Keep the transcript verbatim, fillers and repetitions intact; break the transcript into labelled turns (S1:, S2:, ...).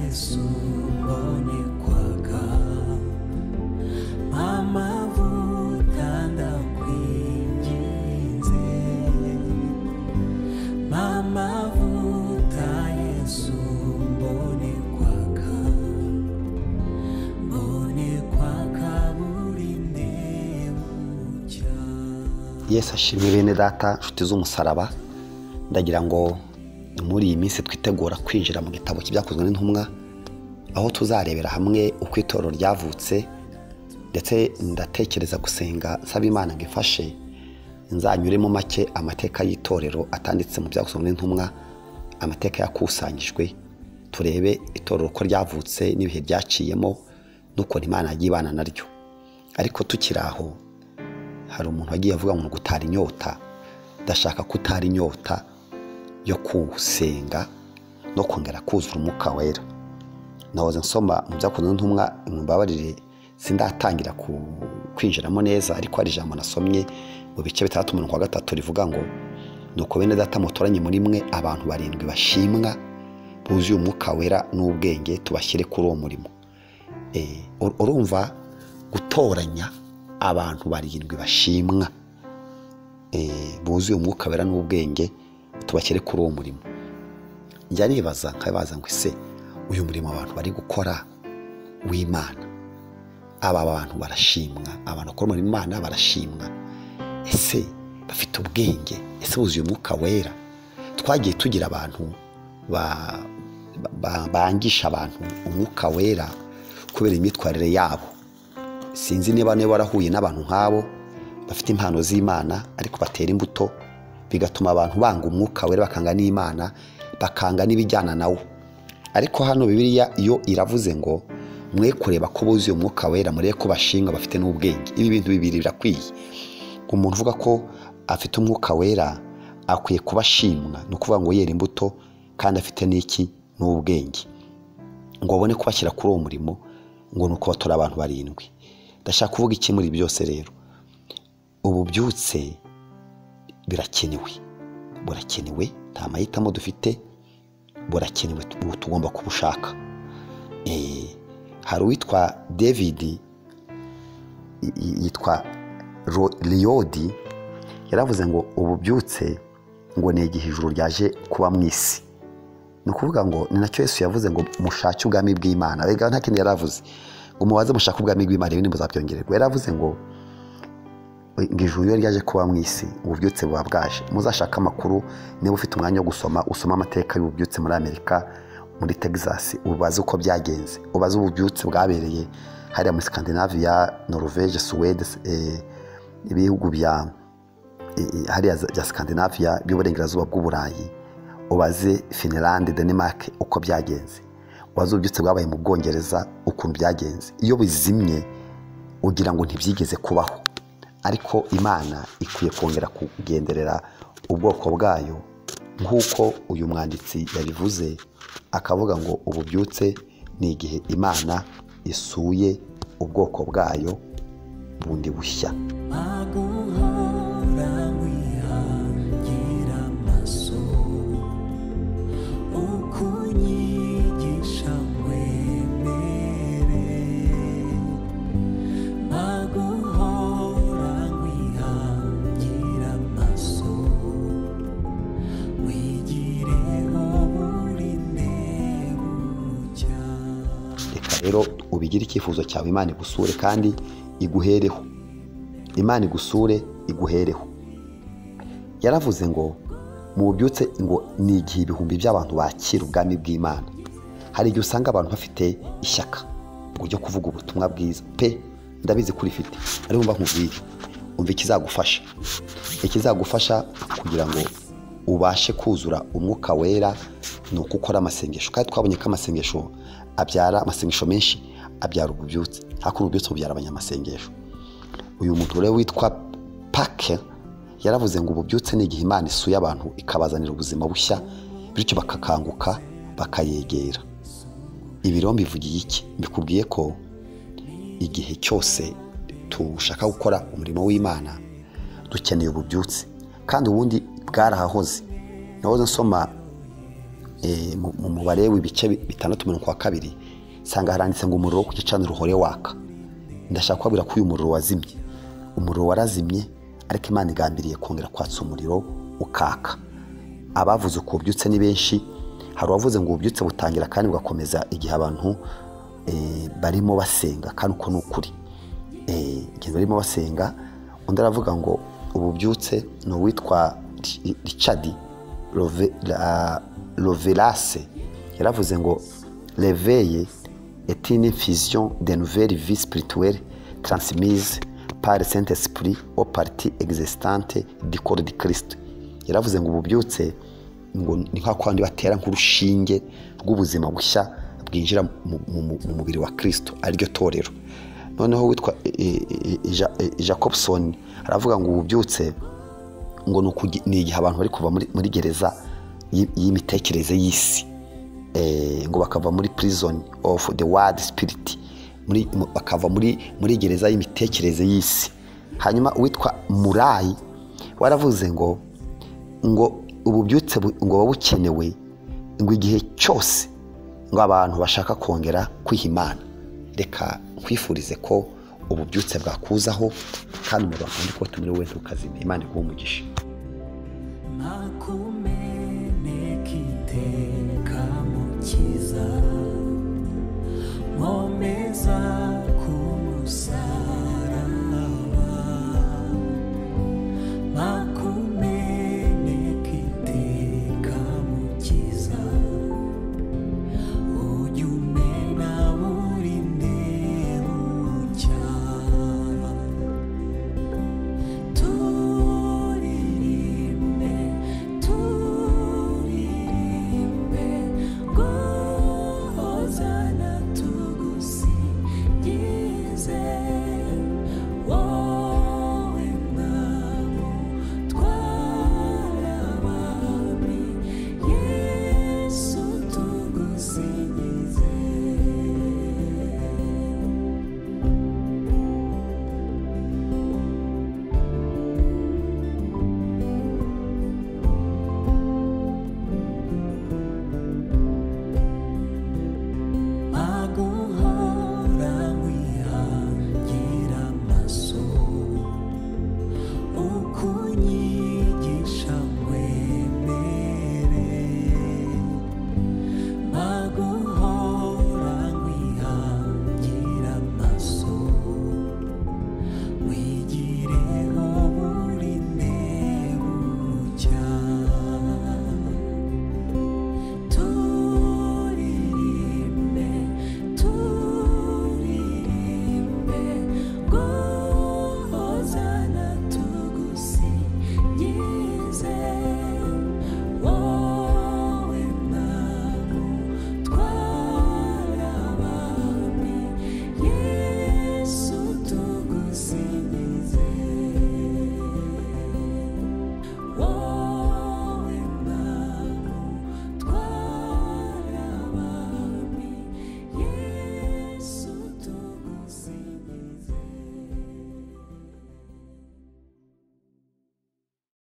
S1: Yesu mbone kwaka amavuta ndakwinginze amavuta Yesu mbone kwaka mbone kwaka burinde bucya.
S2: Yesu ashimwe bene data nshuti z'umusaraba, ndagira ngo muri iyi minsi twitegura kwinjira mu gitabo cy'ibyakozwe n'intumwa, aho tuzarebera hamwe uko itorero ryavutse, ndetse ndatekereza gusenga nsaba Imana ngo ifashe nzanyuremo make amateka y'itorero atanditse mu byakozwe n'intumwa, amateka yakusanyijwe, turebe itorero uko ryavutse n'ibihe byaciyemo nuko Imana yagiye ibana naryo. Ariko tukiri aho, hari umuntu wagiye avuga ngo gutara inyota. Ndashaka kutara inyota yo kusenga no kongera kuzura Umwuka Wera. Nahoze nsoma mu byakozwe n'intumwa, mumbabarire sindatangira kwinjiramo neza, ariko hari ijambo nasomye mu bice bitandatu mirongo wa gatatu rivuga ngo nuko bene data mutoranye muri mwe abantu barindwi bashimwa, buzuye Umwuka Wera n'ubwenge, tubashyire kuri uwo murimo. Eh, urumva gutoranya abantu barindwi bashimwa, eh, buzuye Umwuka Wera n'ubwenge, tubashyire kuri uwo murimo. Njya nibaza nkabaza ngo ese uyu murimo abantu bari gukora w'Imana, aba bantu barashimwa, abantu bakora umurimo w'Imana barashimwa, ese bafite ubwenge, ese buzuye Umwuka Wera? Twagiye tugira abantu bangisha abantu Umwuka Wera kubera imyitwarire yabo. Sinzi niba niba warahuye n'abantu nk'abo bafite impano z'Imana ariko batera imbuto, bigatuma abantu banga Umwuka Wera, bakanga n'Imana, bakanga n'ibijyana nawo. Ariko hano Bibiliya iyo iravuze ngo mwe kureba ko buzuye Umwuka Wera, murebe ko bashimwa bafite n'ubwenge. Ibi bintu bibiri birakwiye. Umuntu uvuga ko afite Umwuka Wera akwiye kubashimwa, no kuvuga ngo yera imbuto kandi afite n'iki n'ubwenge, ngo abone kubashyira kuri uwo murimo, ngo nuko batora abantu barindwi. Ndashaka kuvuga iki muri byose rero? Ububyutse birakenewe, burakenewe, nta mahitamo dufite, burakenewe, tugomba kubushaka. Eh, hari uwitwa David, yitwa Liyodi, yaravuze ngo ububyutse ngo ni igihe ijuru ryaje kuba mu isi. Ni ukuvuga ngo ni nacyo Yesu yavuze ngo mushake ubwami bw'Imana. Bega nta kindi yaravuze ngo mubaze mushake ubwami bw'Imana, ibindi muzabyongererwa. Yaravuze ngo ijuru iyo ryaje kuba mu isi, ububyutse buba bwaje. Muzashaka amakuru, niba ufite umwanya wo gusoma, usoma amateka y'ububyutse muri Amerika, muri Texas, ubaze uko byagenze, ubaze ububyutse bwabereye hariya muri Scandinavia, Norvege, Suwede, eh, ibihugu bya eh, hariya bya Scandinavia by'uburengerazuba bw'Uburayi, ubaze Finland, Denmark uko byagenze, ubaze ububyutse bwabaye mu Bwongereza ukuntu byagenze. Iyo bizimye ugira ngo ntibyigeze kubaho. Ariko Imana ikwiye kongera kugenderera ubwoko bwayo, nk'uko uyu mwanditsi yabivuze, akavuga ngo ububyutse ni igihe Imana isuye ubwoko bwayo bundi bushya. Rero ubigira icyifuzo cyawe, Imana igusure kandi iguhereho. Imana igusure iguhereho. Yaravuze ngo mu bubyutse ngo ni igihe ibihumbi by'abantu bakira ubwami bw'Imana. Hari igihe usanga abantu bafite ishyaka ryo kuvuga ubutumwa bwiza pe, ndabizi kuri fite, ariko mba nkubwire, umva ikizagufasha. Ikizagufasha kugira ngo ubashe kuzura Umwuka Wera ni uko ukora amasengesho. Kandi twabonye ko amasengesho abyara, amasengesho menshi abyara ububyutse, ariko ububyutse bubyara abanyamasengesho. Uyu muntu rero witwa Pake yaravuze ngo ububyutse ni igihe Imana isuye abantu ikabazanira ubuzima bushya, bityo bakakanguka bakayegera. Ibi rero mbivugiye iki? Mbikubwiye ko igihe cyose tushaka gukora umurimo w'Imana dukeneye ububyutse, kandi ubundi bwarahahoze. Nahoze nsoma mu mubare w'ibice bitandatu mirongo kwa kabiri sanga haranditse ngo umuriro ku gicaniro uhore waka. Ndashaka kubabwira ko uyu muriro wazimye, umuriro warazimye, ariko Imana igambiriye kongera kwatsa umuriro ukaka. Abavuze ko ubyutse ni benshi. Hari uwavuze ngo ubyutse butangira kandi bugakomeza igihe abantu barimo basenga, kandi uko ni ukuri. Igihe barimo basenga, undi aravuga ngo ububyutse ni uwitwa Richard Lovelase, yaravuze ngo réveil est une infusion de nouvelle vie spirituelle transmise par le Saint-Esprit aux parties existantes du corps de Christ. Yaravuze ngo ububyutse ngo ni nka kwandi batera nk'urushinge rw'ubuzima bushya bwinjira mu mubiri wa Kristo, ariryo torero. Noneho witwa Jacobson aravuga ngo ububyutse ngo ni igihe abantu bari kuva muri gereza y'imitekerereze y'isi, ngo bakava muri prison of the world spirit, bakava muri gereza y'imitekerereze y'isi. Hanyuma witwa Murayi waravuze ngo ngo ububyutse ngo buba bukenewe ngo igihe cyose ngo abantu bashaka kongera kwiha Imana. Reka nkwifurize ko ububyutse bwakuzaho, kandi umuriro wakandi ko tumuri wowe ntukazime. Imana iguhe umugisha.
S1: Nakumeneka iteka mukiza, nkomeza